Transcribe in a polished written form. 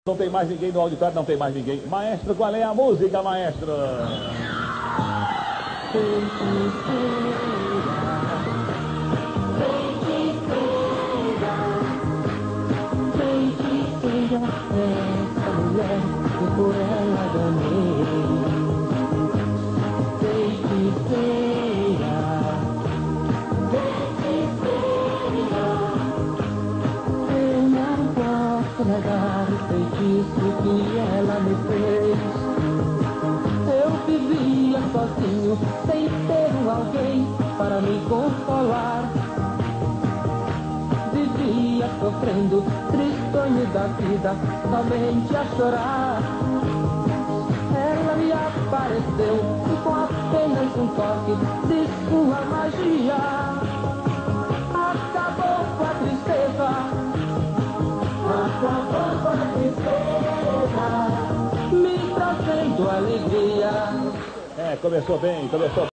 Não tem mais ninguém no auditório, não tem mais ninguém. Maestro, qual é a música, maestro? Feiticeira, essa mulher que por ela ganhei. Feiticeira, eu não posso negar o feitiço que ela me fez. Eu vivia sozinho, sem ter alguém para me consolar. Vivia sofrendo, tristonho da vida, somente a chorar. Ela me apareceu e com apenas um toque de sua magia acabou com a tristeza. Acabou com a tristeza, me trazendo alegria. Começou bem, começou